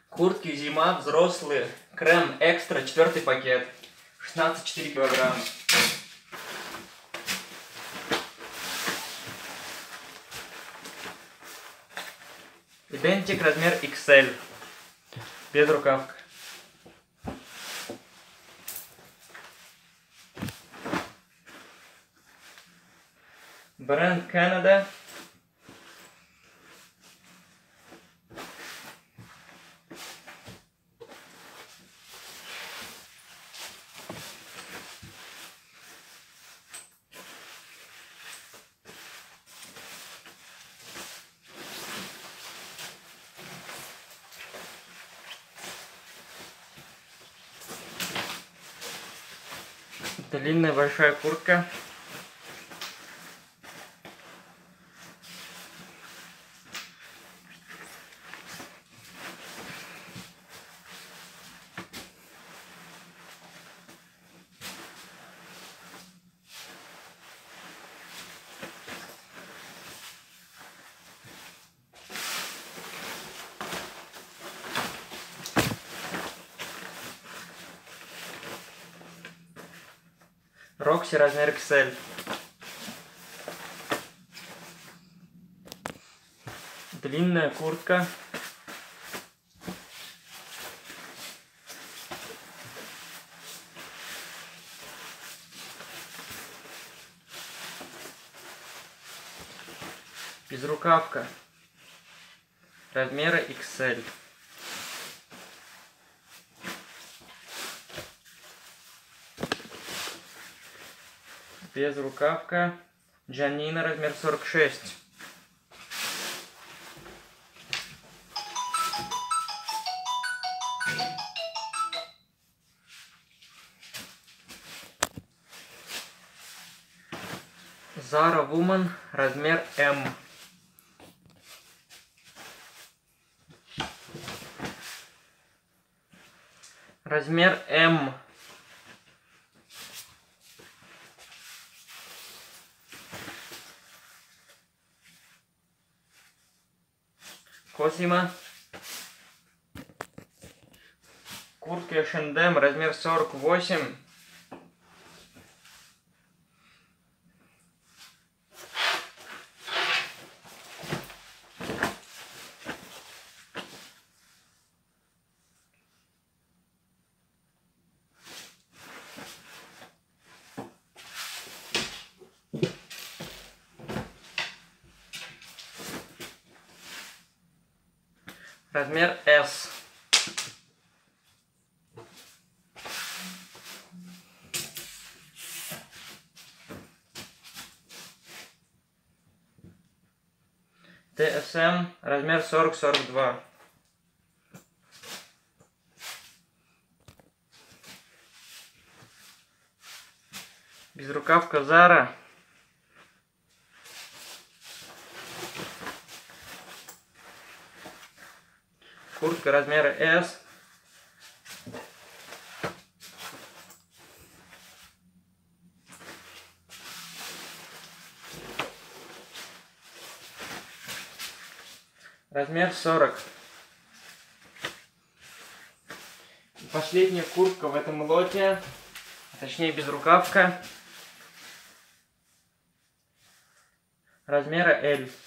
Куртки зима, взрослые. Крем экстра, 4-й пакет. 16,4 килограмма. Идентик, размер XL. Без рукавка. Бренд Canada. Длинная большая куртка. Рокси, размер XL. Длинная куртка. Безрукавка. Размера XL. Безрукавка. Джанина, размер 46. Zara Woman, размер M. Размер M. Cosima. Куртка H&M, размер 48. Размер S. TSM, размер 40-42. Безрукавка Zara. Куртка размера S. Размер 40. Последняя куртка в этом лоте, точнее безрукавка, размера L.